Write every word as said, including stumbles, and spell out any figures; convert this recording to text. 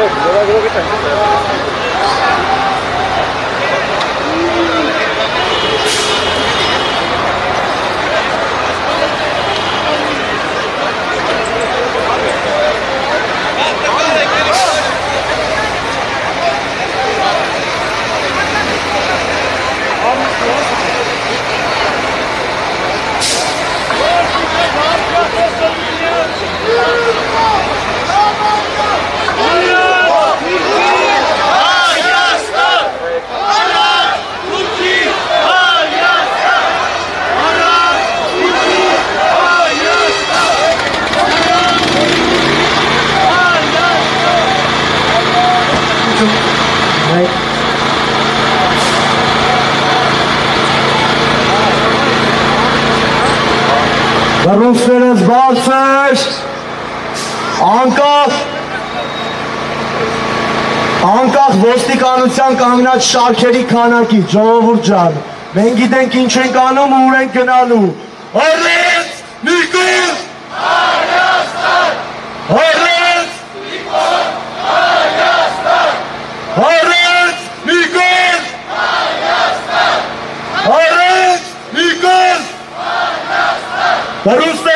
Ռուսերս բարձր, անկախ, անկախ ոստիկանության կանգնած շարքերի քանակի, ժողովուրդ ջան, մենք գիտենք ինչ ենք անում ու ուր ենք գնալու, առեց Նիկոլ Հայաստան, առեց Նիկոլ Հայաստան, առեց Նիկոլ Հայաստան, առեց Նիկոլ Հայաստան,